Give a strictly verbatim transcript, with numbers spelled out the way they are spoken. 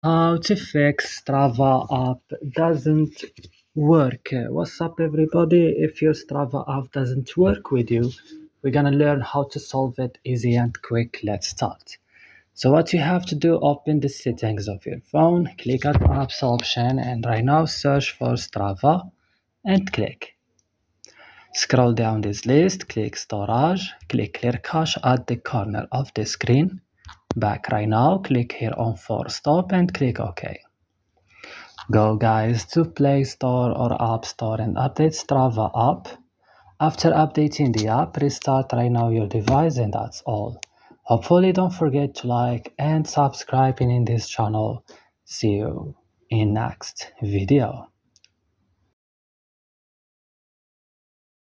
How to fix Strava app doesn't work. What's up, everybody? If your Strava app doesn't work with you, we're gonna learn how to solve it easy and quick. Let's start. So what you have to do, open the settings of your phone, click at apps option, and right now search for Strava and click. Scroll down this list, click storage, click clear cache at the corner of the screen. Back right now, click here on force stop and click OK. Go guys to Play Store or App Store and update Strava app. After updating the app, restart right now your device and that's all. Hopefully don't forget to like and subscribe in this channel. See you in next video.